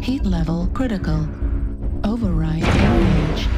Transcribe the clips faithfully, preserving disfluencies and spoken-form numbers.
Heat level critical. Override engaged.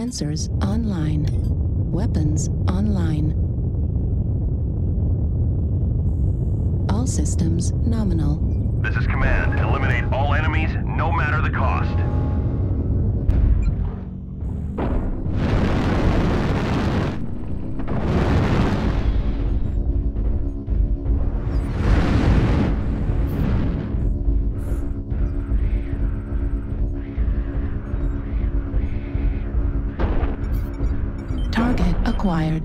Sensors online. Weapons online. All systems nominal. This is Command. Eliminate all enemies, no matter the cost. Target acquired.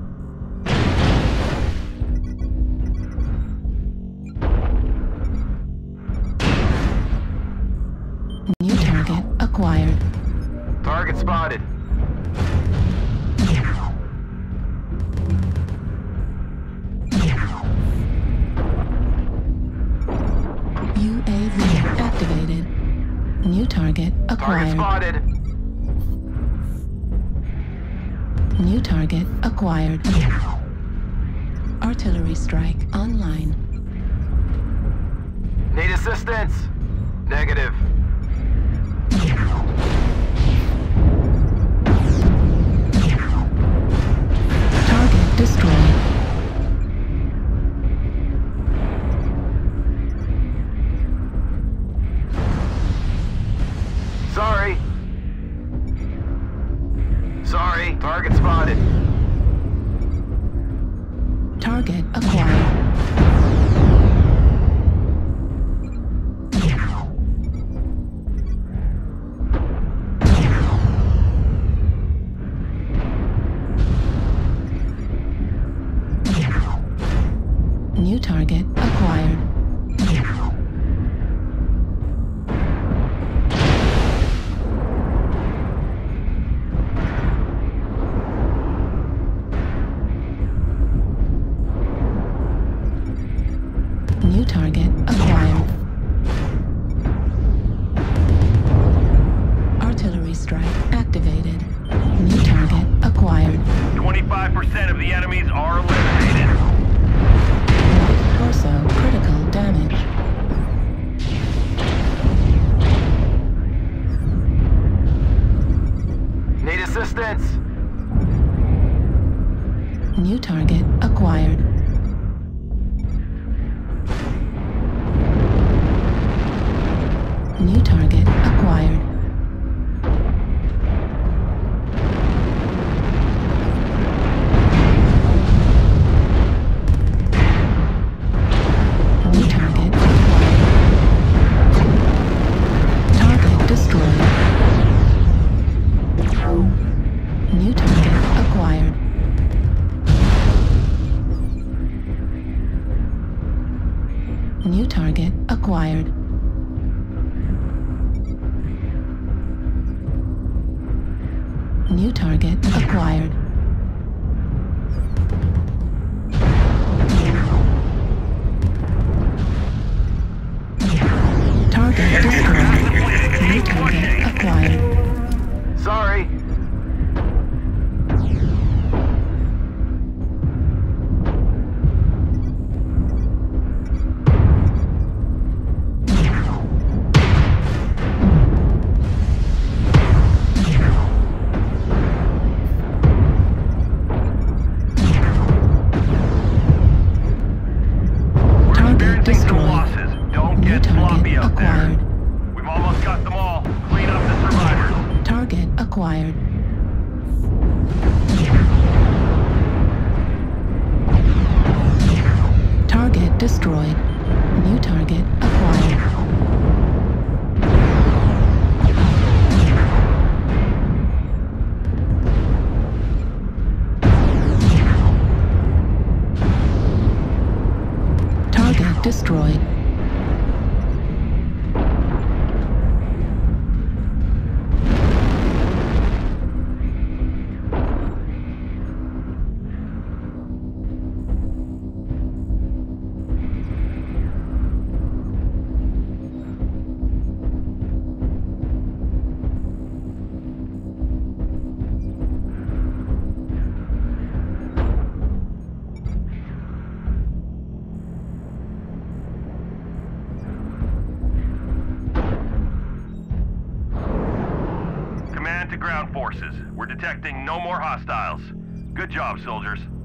New target acquired. Target spotted. U A V activated. New target Target acquired. spotted. New target acquired. Artillery strike online. Need assistance? Negative. Target destroyed. Sorry. Sorry. Target spotted. Target acquired. New target acquired. New target acquired. Artillery strike activated. New target acquired. twenty-five percent of the enemies are eliminated. Right torso critical damage. Need assistance? New target acquired. New target acquired. New target acquired. Target destroyed. New target acquired. New target acquired. New target acquired. Target destroyed. New target acquired. Sorry. Target destroyed. Losses. Don't New get sloppy target out there. acquired. We've almost got them all. Clean up the survivors. Target acquired. Target destroyed. New target acquired. Target destroyed. forces. We're detecting no more hostiles. Good job, soldiers.